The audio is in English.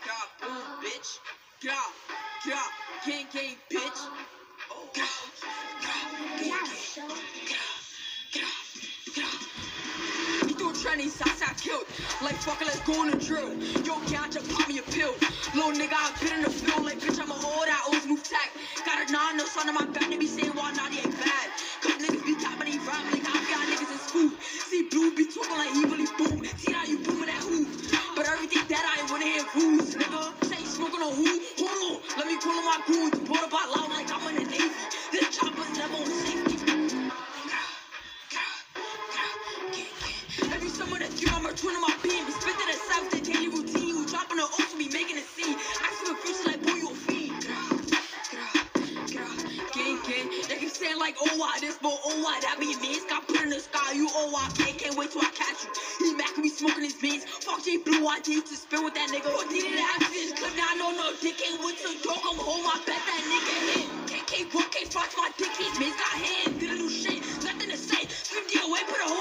boom, bitch. Gang, gang, bitch. Oh, he threw a tranny, shots I killed. Like fucking, let's go on the drill. Yo, can't just pop me a pill. Little nigga, I've been in the field. Like, bitch, I'm a hoe that owes new tech. Got a 9 no son on my back. They be saying, why Notti ain't bad. Cause niggas be tapping, they rap like half y'all niggas in school. See, blue be talking like he really boom. See how you booming that who. But everything that I ain't wanna hear rules, nigga. Say you smoking on who? Hold on, let me call on my goons. Bought about loud like I'm in the Navy. This chopper's never on safety. Every summer that's year, I'm returning my beam. Be spit to the south, the daily routine. You dropping the ocean, be making a scene. I see a future like, boy, you a fiend. Gang. They keep saying like, oh, why this, but oh, why that be means. Got put in the sky, you oh, why can't wait till I catch you. He mad can be smoking his veins. Fuck J Blue, I did to spin with that nigga. What did it after this clip? Now I know no dick ain't with the dog. I'm home, I bet that nigga hit. Can't front my dick, his mates got hands. Did a new shit, nothing to say. Scream DOA, put a